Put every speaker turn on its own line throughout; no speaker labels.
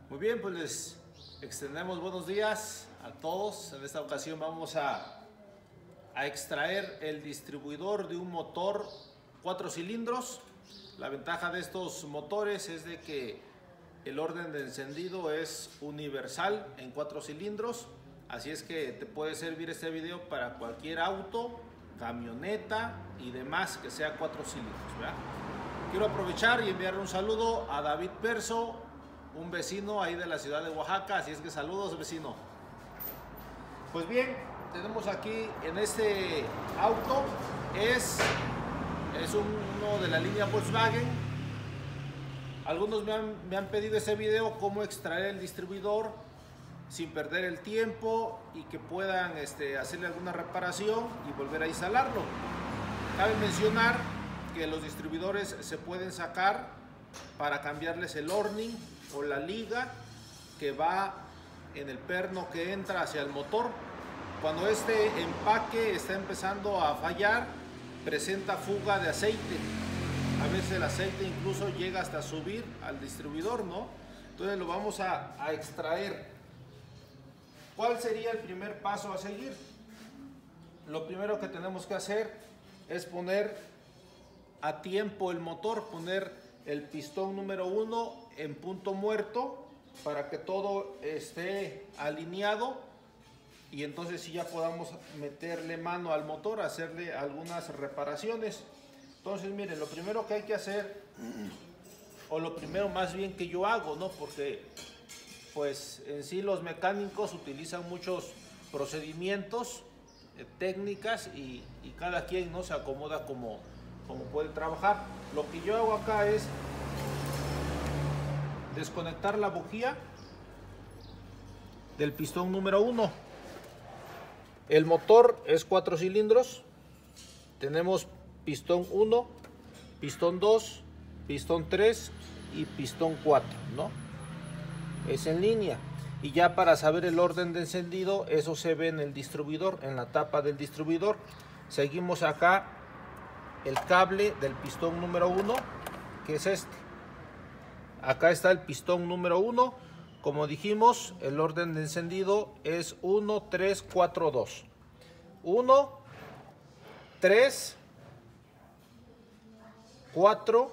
Muy bien, pues les extendemos buenos días a todos. En esta ocasión vamos a extraer el distribuidor de un motor 4 cilindros. La ventaja de estos motores es de que el orden de encendido es universal en 4 cilindros. Así es que te puede servir este video para cualquier auto, camioneta y demás que sea 4 cilindros, ¿verdad? Quiero aprovechar y enviarle un saludo a David Perso, un vecino ahí de la ciudad de Oaxaca. Así es que saludos, vecino. Pues bien, tenemos aquí en este auto, es uno de la línea Volkswagen. Algunos me han pedido ese video, cómo extraer el distribuidor sin perder el tiempo y que puedan hacerle alguna reparación y volver a instalarlo. Cabe mencionar que los distribuidores se pueden sacar para cambiarles el orning o la liga que va en el perno que entra hacia el motor. Cuando este empaque está empezando a fallar, presenta fuga de aceite. A veces el aceite incluso llega hasta subir al distribuidor, ¿no? Entonces lo vamos a extraer. ¿Cuál sería el primer paso a seguir? Lo primero que tenemos que hacer es poner a tiempo el motor, poner el pistón número 1 en punto muerto para que todo esté alineado y entonces sí ya podamos meterle mano al motor, hacerle algunas reparaciones. Entonces miren, lo primero que hay que hacer, o lo primero más bien que yo hago, ¿no? Porque pues en sí los mecánicos utilizan muchos procedimientos, técnicas y cada quien no se acomoda como puede trabajar. Lo que yo hago acá es desconectar la bujía del pistón número 1. El motor es 4 cilindros. Tenemos pistón 1, pistón 2, pistón 3 y pistón 4, ¿no? Es en línea. Y ya para saber el orden de encendido, eso se ve en el distribuidor, en la tapa del distribuidor. Seguimos acá el cable del pistón número 1, que es este. Acá está el pistón número 1. Como dijimos, el orden de encendido es 1, 3, 4, 2. 1, 3, 4,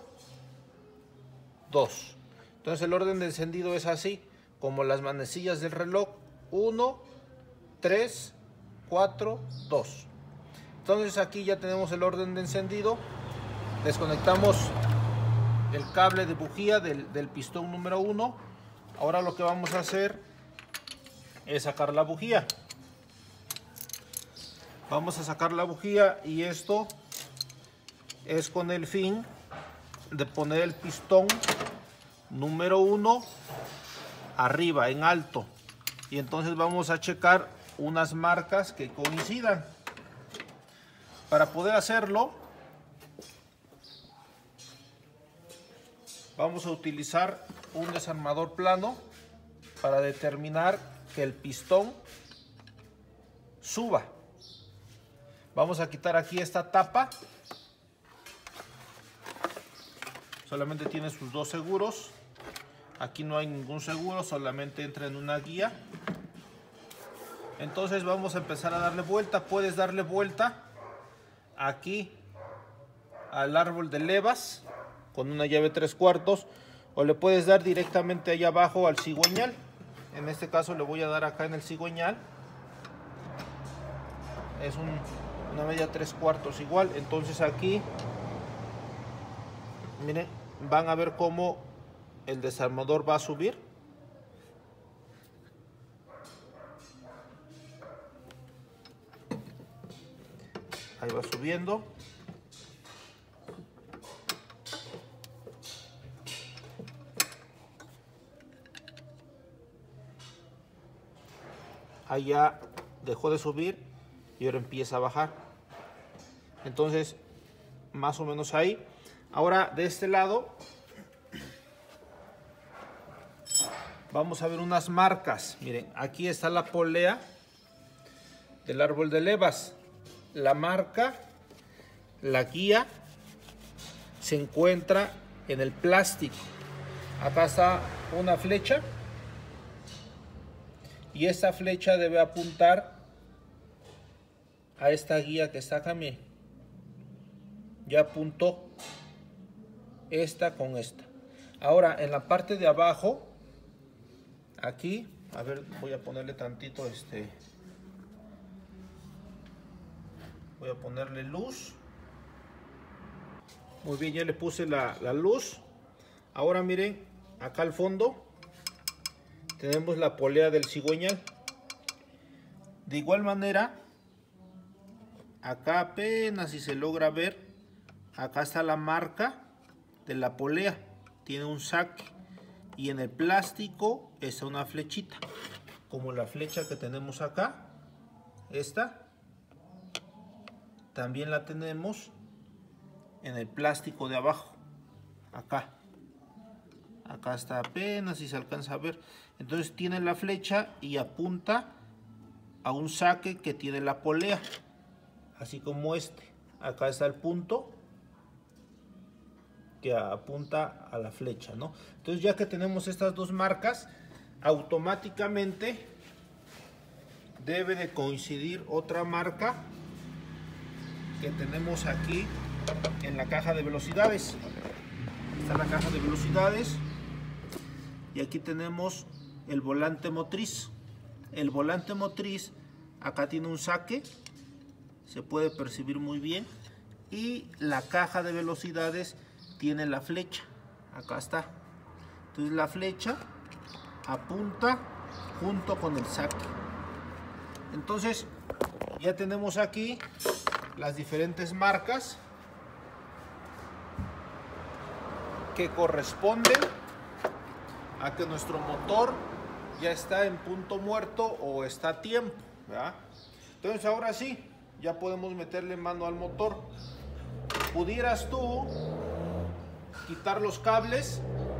2. Entonces el orden de encendido es así, como las manecillas del reloj. 1, 3, 4, 2. Entonces aquí ya tenemos el orden de encendido. Desconectamos el cable de bujía del pistón número 1. Ahora lo que vamos a hacer es sacar la bujía. Vamos a sacar la bujía y esto es con el fin de poner el pistón número 1 arriba en alto, y entonces vamos a checar unas marcas que coincidan. Para poder hacerlo vamos a utilizar un desarmador plano para determinar que el pistón suba. Vamos a quitar aquí esta tapa. Solamente tiene sus 2 seguros. Aquí no hay ningún seguro, solamente entra en una guía. Entonces vamos a empezar a darle vuelta. Puedes darle vuelta aquí al árbol de levas con una llave 3/4, o le puedes dar directamente allá abajo al cigüeñal. En este caso le voy a dar acá en el cigüeñal. Es una media 3/4 igual. Entonces aquí miren, van a ver cómo el desarmador va a subir. Ahí va subiendo. Ahí ya dejó de subir y ahora empieza a bajar. Entonces, más o menos ahí. Ahora de este lado vamos a ver unas marcas. Miren, aquí está la polea del árbol de levas. La marca, la guía, se encuentra en el plástico. Acá está una flecha Y esta flecha debe apuntar a esta guía que está acá, miren. Ya apuntó esta con esta. Ahora en la parte de abajo, aquí, a ver, voy a ponerle tantito voy a ponerle luz. Muy bien, ya le puse la luz. Ahora miren, acá al fondo tenemos la polea del cigüeñal. De igual manera, acá apenas si se logra ver, acá está la marca de la polea. Tiene un saque y en el plástico está una flechita, como la flecha que tenemos acá. Esta también la tenemos en el plástico de abajo, acá está apenas si se alcanza a ver. Entonces tiene la flecha y apunta a un saque que tiene la polea, así como acá está el punto que apunta a la flecha, ¿no? Entonces ya que tenemos estas dos marcas, automáticamente debe de coincidir otra marca que tenemos aquí en la caja de velocidades. Está la caja de velocidades y aquí tenemos el volante motriz. El volante motriz acá tiene un saque, se puede percibir muy bien, y la caja de velocidades tiene la flecha, acá está. Entonces la flecha apunta junto con el saque. Entonces ya tenemos aquí las diferentes marcas que corresponden a que nuestro motor ya está en punto muerto o está a tiempo, ¿verdad? Entonces ahora sí, ya podemos meterle mano al motor. Pudieras tú quitar los cables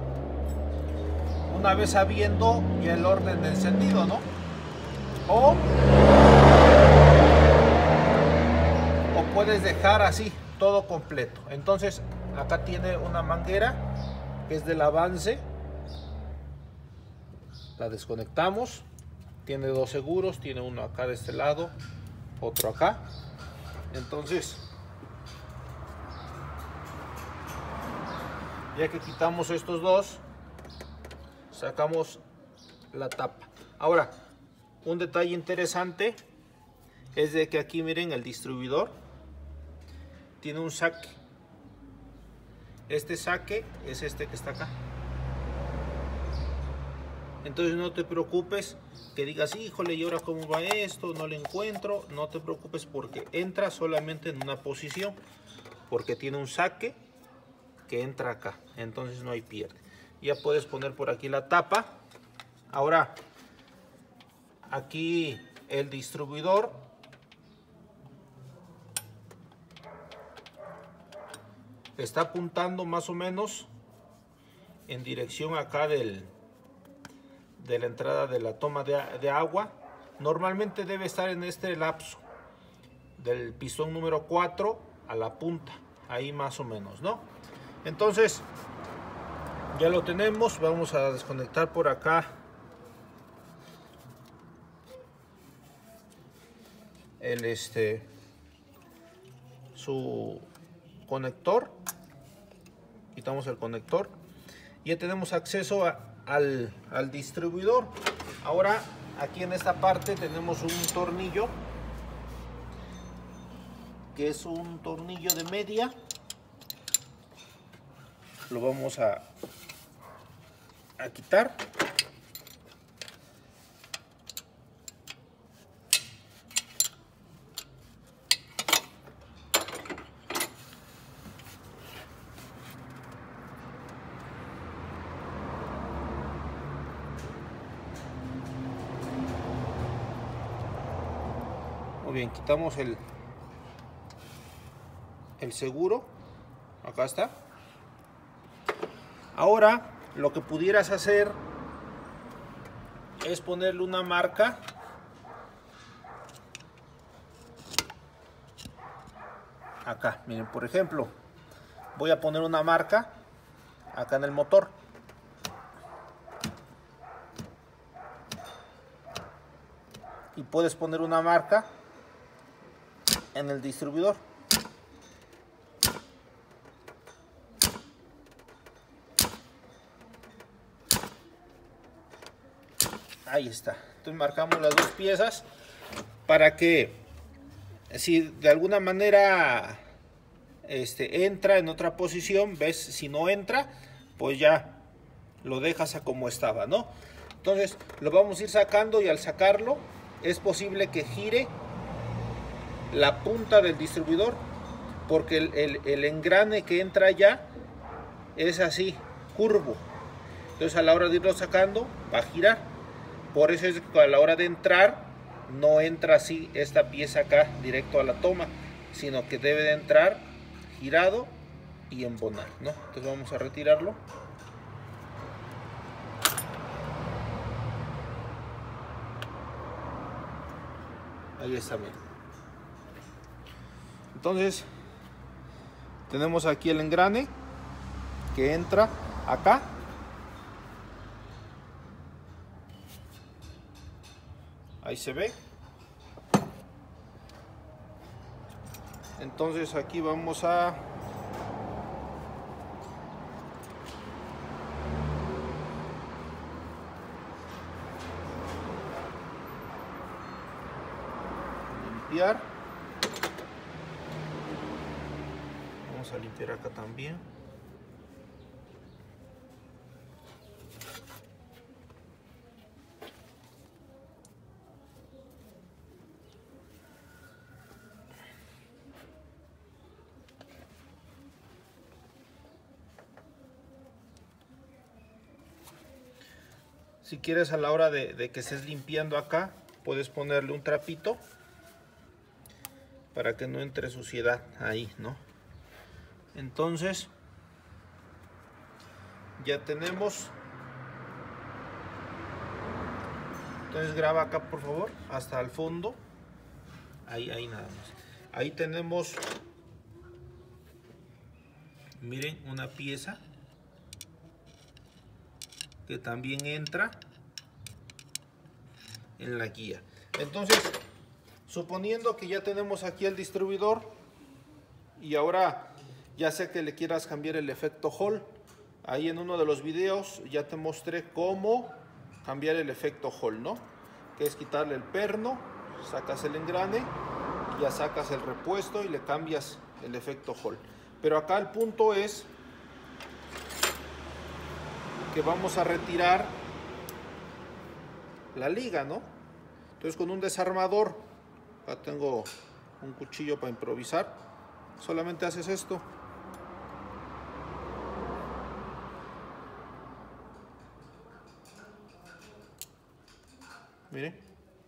una vez sabiendo ya el orden de encendido, ¿no? O puedes dejar así todo completo. Entonces acá tiene una manguera que es del avance, la desconectamos. Tiene dos seguros, tiene uno acá de este lado, otro acá. Entonces ya que quitamos estos dos, sacamos la tapa. Ahora, un detalle interesante es de que aquí miren, el distribuidor tiene un saque. Este saque es este que está acá. Entonces no te preocupes que digas, híjole, ¿y ahora cómo va esto? No lo encuentro. No te preocupes porque entra solamente en una posición, porque tiene un saque que entra acá. Entonces no hay pierde. Ya puedes poner por aquí la tapa. Ahora, aquí el distribuidor está apuntando más o menos en dirección acá de la entrada de la toma de agua. Normalmente debe estar en este lapso del pistón número 4 a la punta, ahí más o menos, ¿no? Entonces ya lo tenemos. Vamos a desconectar por acá su conector. Quitamos el conector. Ya tenemos acceso al distribuidor. Ahora aquí en esta parte tenemos un tornillo que es un tornillo de media. Lo vamos a quitar. Muy bien, quitamos el seguro. Acá está. Ahora lo que pudieras hacer es ponerle una marca acá. Miren, por ejemplo, voy a poner una marca acá en el motor. y puedes poner una marca en el distribuidor. Ahí está. Entonces marcamos las dos piezas para que si de alguna manera entra en otra posición, ves, si no entra, pues ya lo dejas a como estaba, ¿no? Entonces lo vamos a ir sacando, y al sacarlo es posible que gire la punta del distribuidor, porque el engrane que entra ya es así, curvo. Entonces a la hora de irlo sacando va a girar. Por eso es que a la hora de entrar no entra así esta pieza acá directo a la toma, sino que debe de entrar girado y embonar, ¿no? Entonces vamos a retirarlo. Ahí está bien. Entonces tenemos aquí el engrane que entra acá. Ahí se ve. Entonces aquí vamos a limpiar. Vamos a limpiar acá también. Si quieres, a la hora de que estés limpiando acá, puedes ponerle un trapito para que no entre suciedad ahí, ¿no? Entonces ya tenemos. Entonces graba acá, por favor, hasta el fondo. Ahí nada más. Ahí tenemos, miren, una pieza que también entra en la guía. Entonces, suponiendo que ya tenemos aquí el distribuidor, y ahora ya sé que le quieras cambiar el efecto Hall, ahí en uno de los videos ya te mostré cómo cambiar el efecto Hall, ¿no? Que es quitarle el perno, sacas el engrane y ya sacas el repuesto y le cambias el efecto Hall. Pero acá el punto es que vamos a retirar la liga, ¿no? Entonces con un desarmador, acá tengo un cuchillo para improvisar, solamente haces esto. Miren.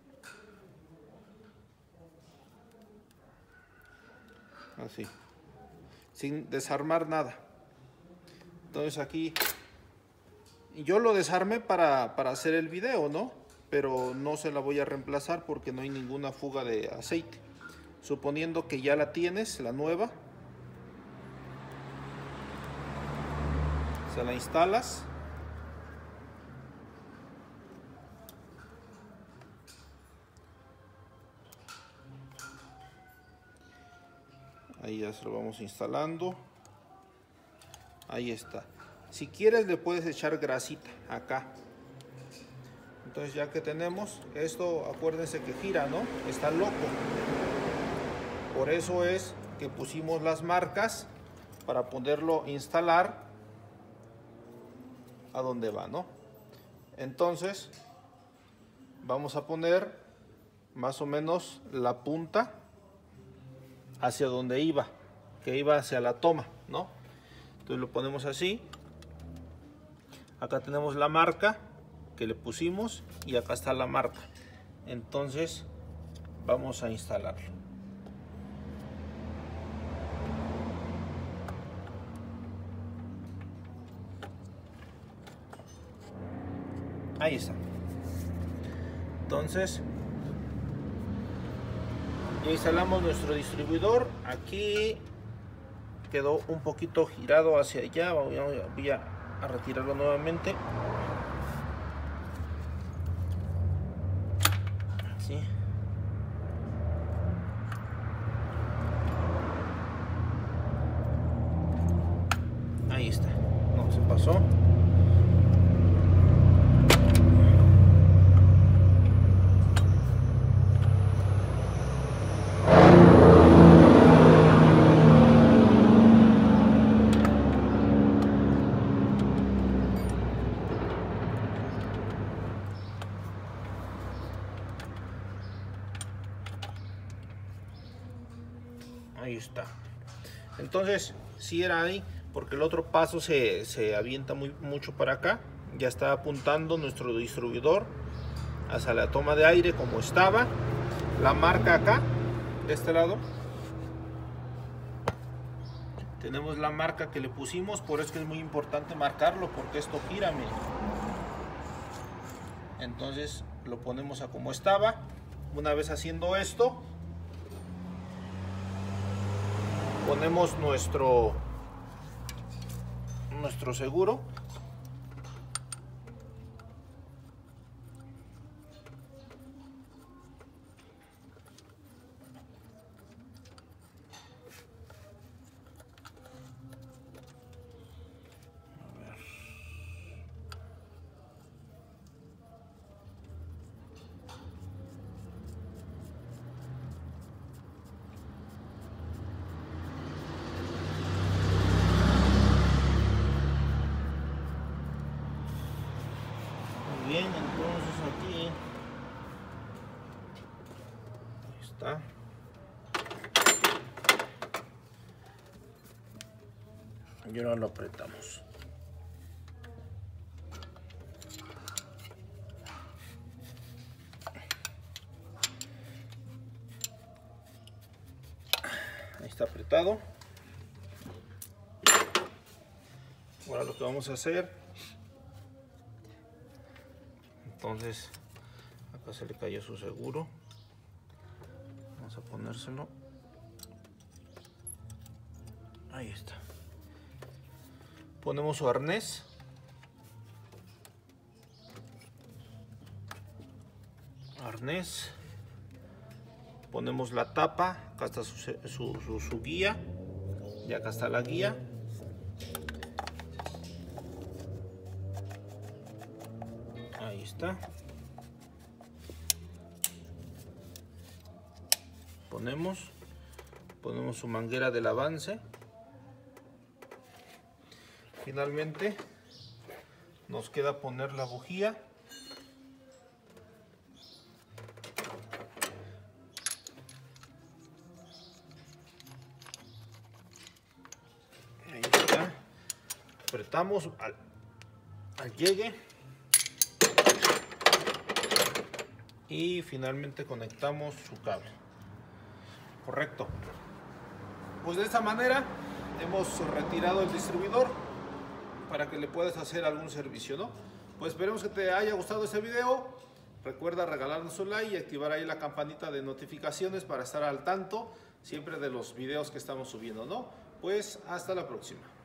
Así. Sin desarmar nada. Entonces aquí yo lo desarmé para hacer el video, ¿no? Pero no se la voy a reemplazar porque no hay ninguna fuga de aceite. Suponiendo que ya la tienes, la nueva, se la instalas. Ahí ya se lo vamos instalando. Ahí está. Si quieres le puedes echar grasita acá. Entonces ya que tenemos esto, acuérdense que gira, ¿no? Está loco. Por eso es que pusimos las marcas para poderlo instalar a donde va, ¿no? Entonces vamos a poner más o menos la punta hacia donde iba, que iba hacia la toma, ¿no? Entonces lo ponemos así. Acá tenemos la marca que le pusimos y acá está la marca. Entonces vamos a instalarlo. Ahí está. Entonces ya instalamos nuestro distribuidor. Aquí quedó un poquito girado hacia allá. Voy a retirarlo nuevamente. Así. Ahí está. No se pasó. Ahí está. Entonces, si era ahí, porque el otro paso se avienta mucho para acá. Ya está apuntando nuestro distribuidor hacia la toma de aire como estaba. La marca acá, de este lado. Tenemos la marca que le pusimos, por eso es que es muy importante marcarlo, porque esto gira, miren. Entonces lo ponemos a como estaba. Una vez haciendo esto, ponemos nuestro seguro. Bien, entonces aquí está. Y ahora lo apretamos. Ahí está apretado. Ahora lo que vamos a hacer, entonces acá se le cayó su seguro, vamos a ponérselo, ahí está. Ponemos su arnés, ponemos la tapa, acá está su guía, y acá está la guía. Ahí está. Ponemos su manguera del avance. Finalmente nos queda poner la bujía. Ahí está. Apretamos al llegue. Y finalmente conectamos su cable. Correcto. Pues de esta manera hemos retirado el distribuidor para que le puedas hacer algún servicio, ¿no? Pues esperemos que te haya gustado este video. Recuerda regalarnos un like y activar ahí la campanita de notificaciones para estar al tanto siempre de los videos que estamos subiendo, ¿no? Pues hasta la próxima.